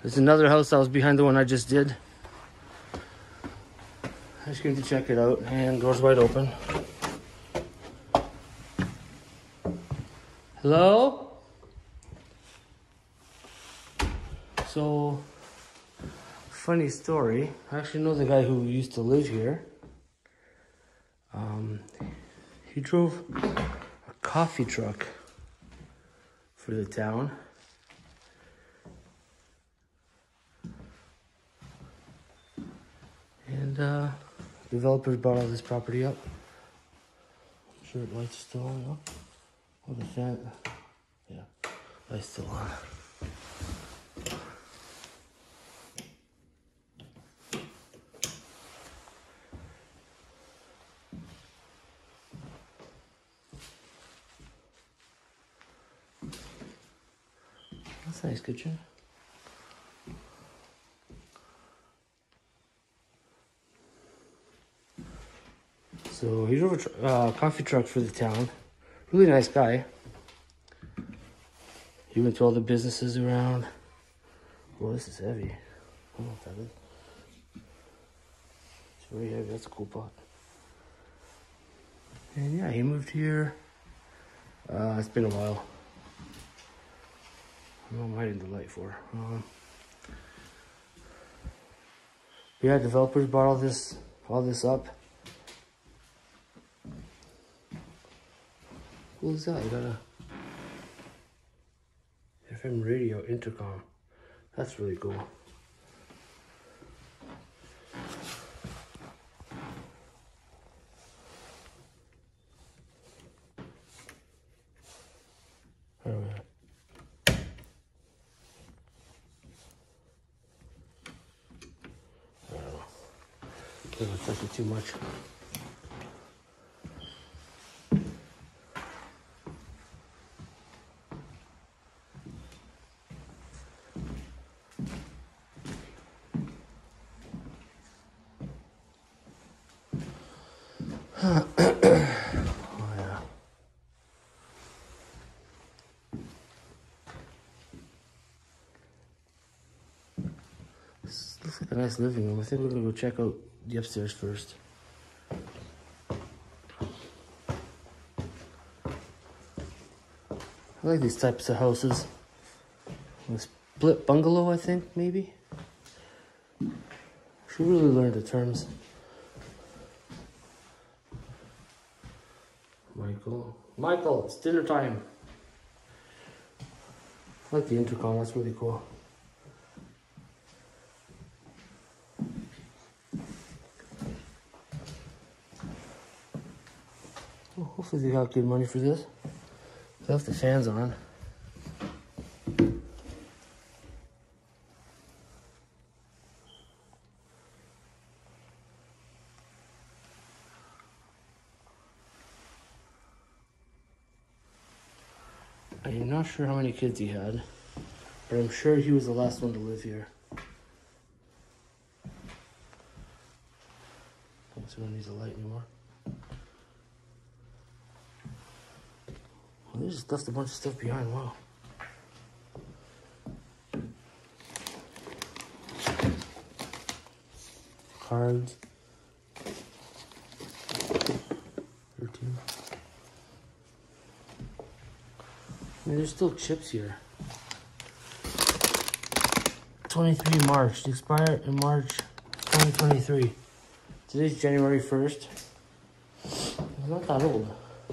There's another house that was behind the one I just did. I just came to check it out, and door's wide open. Hello? So, funny story. I actually know the guy who used to live here. He drove a coffee truck for the town. And developers bought all this property up. I'm sure the light's still on, no? Oh, the fan, yeah, light's still on. That's a nice kitchen. So he drove a coffee truck for the town. Really nice guy. He went to all the businesses around. Oh, this is heavy. I don't know what that is. It's very heavy. That's a cool pot. And yeah, he moved here. It's been a while. I don't know what I'm hiding the light for. Yeah, developers bought all this up. What is that? You got a FM radio intercom. That's really cool. Where are we at? I don't know. Doesn't touch it too much. Oh yeah. This looks like a nice living room. I think we're gonna go check out the upstairs first. I like these types of houses. A split bungalow, I think, maybe. Should really learn the terms. Michael, it's dinner time. I like the intercom, that's really cool. Well, hopefully they got good money for this. They left the fans on. I'm not sure how many kids he had, but I'm sure he was the last one to live here. So we don't need the light anymore. Well, they just left a bunch of stuff behind. Wow. Cards. 13. I mean, there's still chips here. 23 March. They expire in March 2023. Today's January 1st. It's not that old.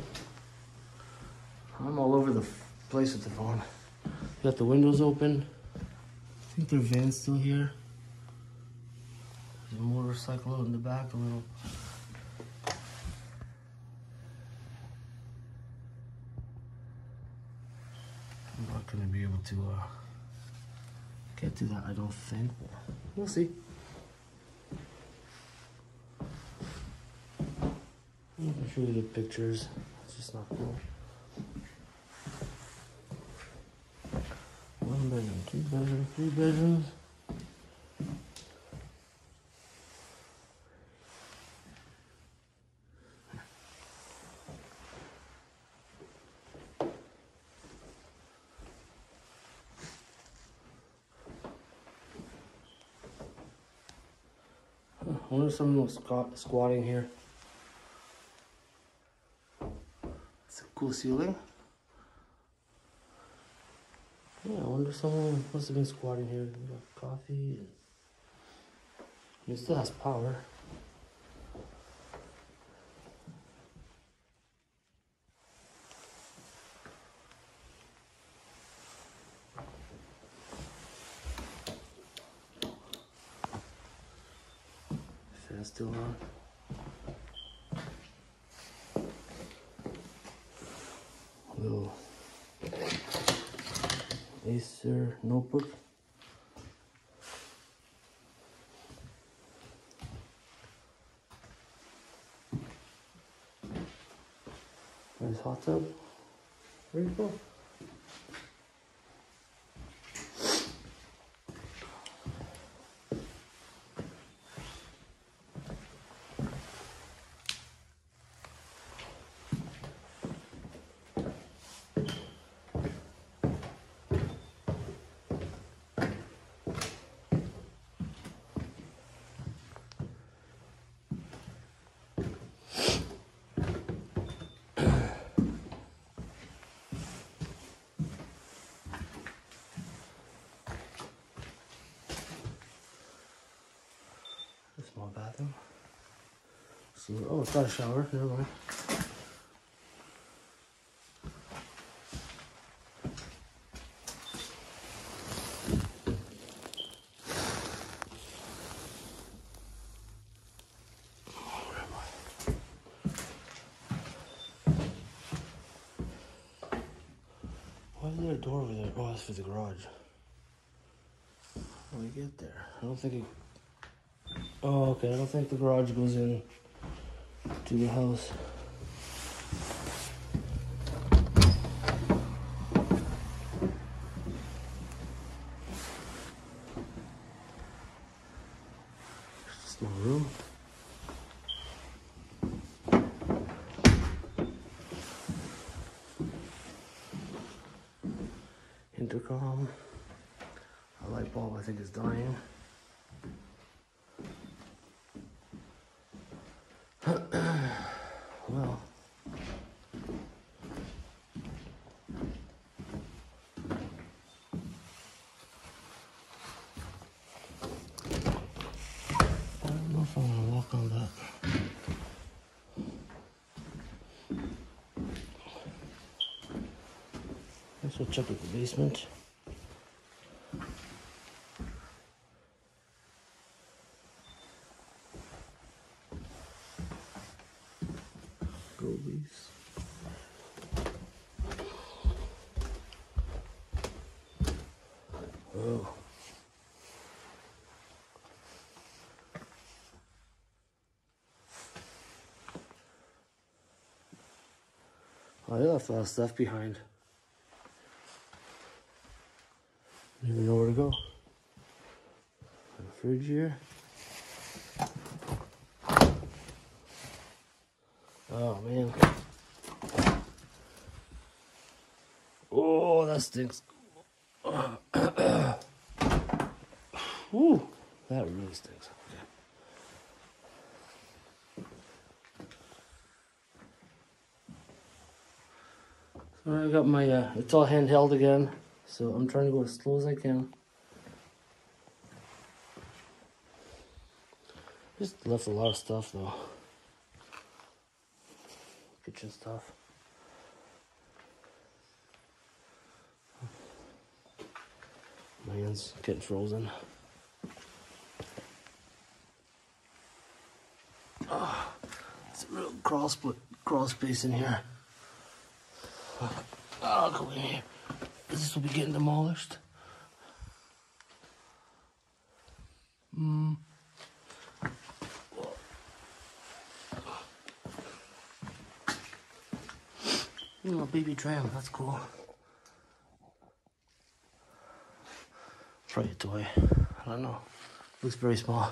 I'm all over the place with the phone. Got the windows open. I think their van's still here. There's a motorcycle out in the back a little. I'm not gonna be able to get to that, I don't think. We'll see. I'm gonna show you the pictures. It's just not cool. 1 bedroom, 2 bedroom, 3 bedrooms. I wonder if someone was squatting here. It's a cool ceiling. Yeah, I wonder if someone must have been squatting here. We got coffee. And it still has power. Fan's still on. Little Acer notebook. Nice hot tub. Very cool. Small bathroom. So, oh, it's not a shower. Never mind. Where am I? Why is there a door over there? Oh, that's for the garage. How do we get there? I don't think it. Oh, okay. I don't think the garage goes in to the house. Just a small room. Intercom. A light bulb, I think, is dying. Well, I don't know if I want to walk on that. Let's go check out the basement. Gobies. Oh. Oh, they left a lot of stuff behind. Don't even know where to go. Got a fridge here. Oh man. Oh, that stinks. Ooh, that really stinks. Okay. So I got my, it's all handheld again, so I'm trying to go as slow as I can. Just left a lot of stuff though. Kitchen stuff. My hand's getting frozen. Oh, it's a real crawl space in here. I'll go in here. This will be getting demolished. Oh, baby tram, that's cool. Probably a toy. I don't know. Looks very small.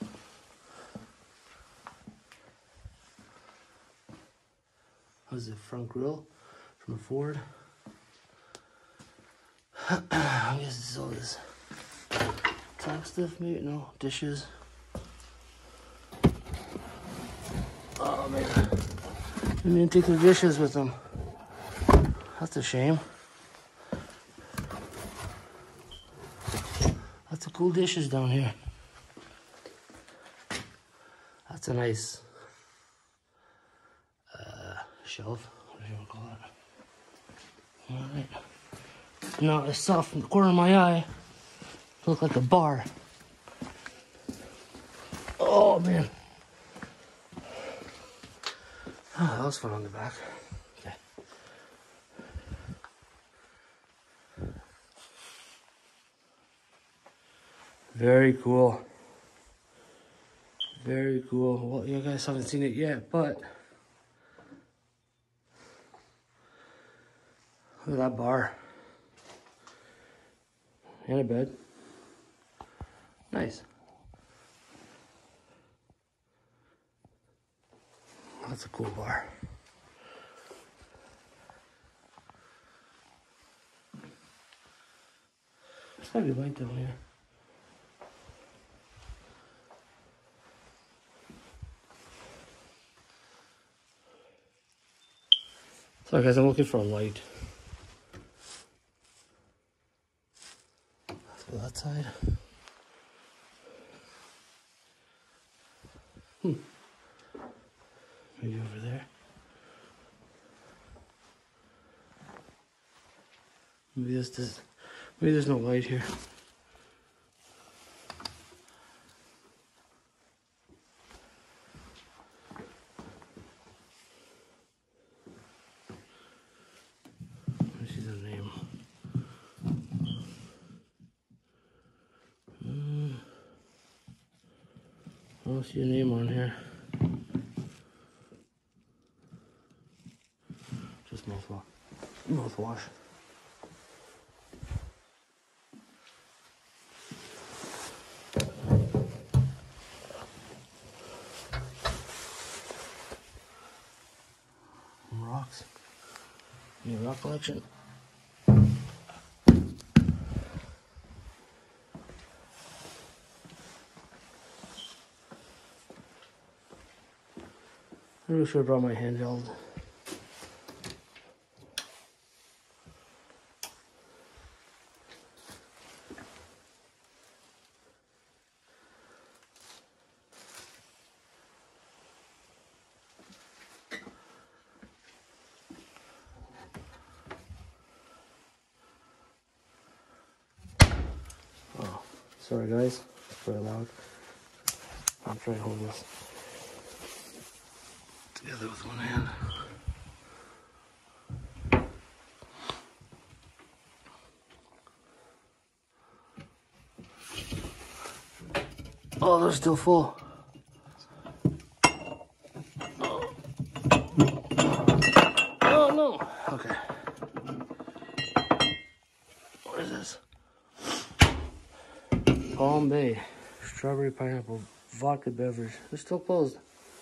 How's the front grille from a Ford? I guess this is all this track stuff, maybe? No, dishes. man. Didn't even take the dishes with them. That's a shame. Lots of cool dishes down here. That's a nice shelf. What do you want to call it? All right. Now I saw from the corner of my eye, it looked like a bar. Oh man. Oh, that was fun on the back. Okay. Very cool. Very cool. Well, you guys haven't seen it yet, but look at that bar. And a bed. Nice. That's a cool bar. There's gotta be light down here. Sorry guys, I'm looking for a light. Let's go that side. Maybe over there. Maybe there's no light here. Let me see the name. I don't see a name on here. Just mouthwash. Rocks. New rock collection. I really should have brought my handheld. Oh, sorry guys, it's very loud. I'm trying to hold this together with one hand. Oh, they're still full. Oh no. Okay. What is this? Palm Bay, strawberry pineapple, vodka beverage. They're still closed.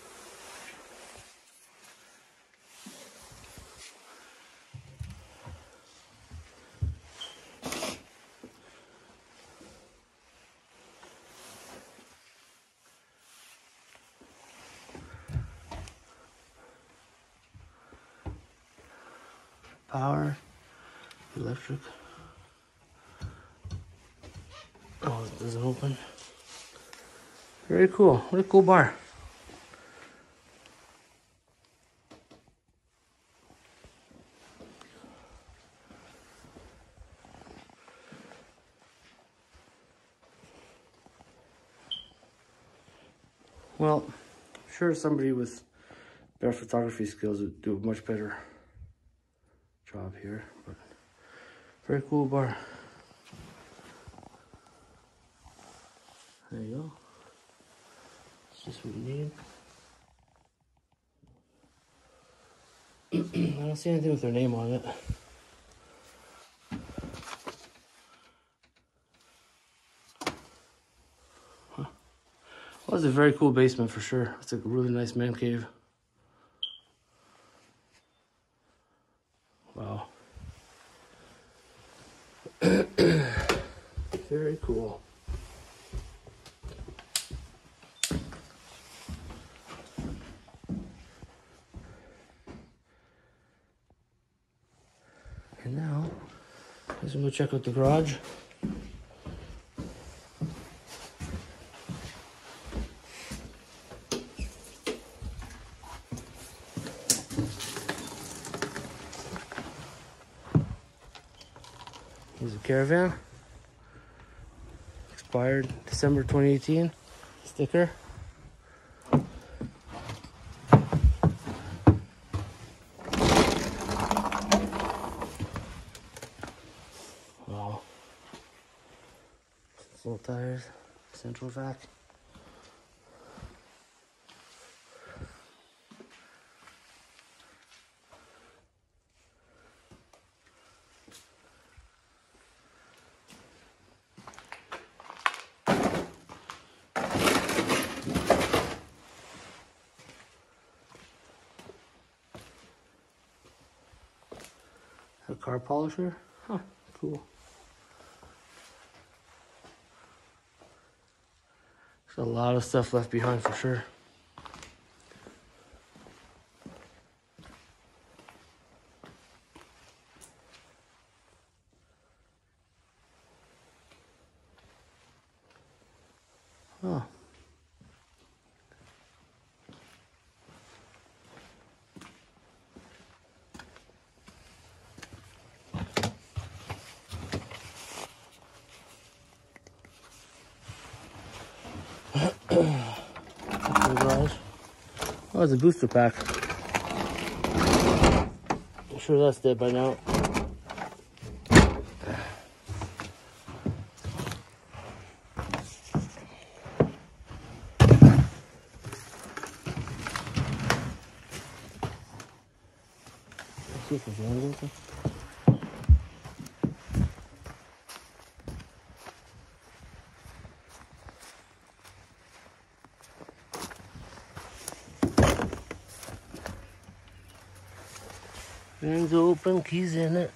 Power, electric. Oh, it doesn't open. Very cool. What a cool bar. Well, I'm sure somebody with better photography skills would do a much better job here, but very cool bar. There you go. It's just what you need. I don't see anything with their name on it. Huh. Well, it's a very cool basement for sure. It's a really nice man cave. Wow. Very cool. Let's go check out the garage. Here's a Caravan. Expired December 2018. Sticker. Wow. Full tires. Central vac. A car polisher? Huh, cool. There's a lot of stuff left behind for sure. Oh. Oh, it's a booster pack. I'm sure that's dead by now. Let's see if there's one open. Van's open, keys in it.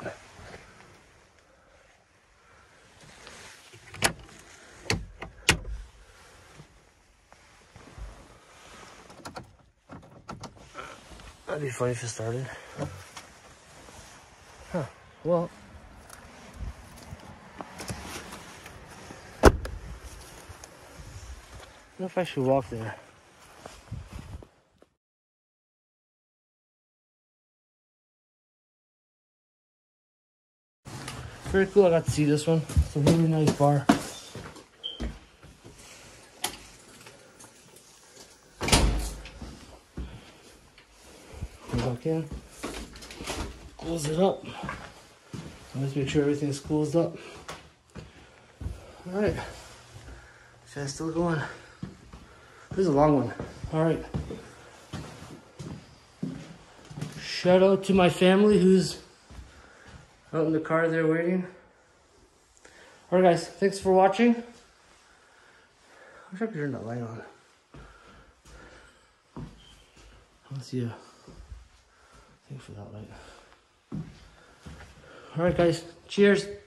That'd be funny if it started. Huh, well. I don't know if I should walk there. Very cool, I got to see this one. It's a really nice bar. Go back in. Close it up. Let's make sure everything's closed up. Alright. Shad's still going. This is a long one. Alright. Shout out to my family who's out in the car there waiting. Alright guys, thanks for watching. I wish I could turn that light on. Let's see a thing for that light. Alright guys, cheers.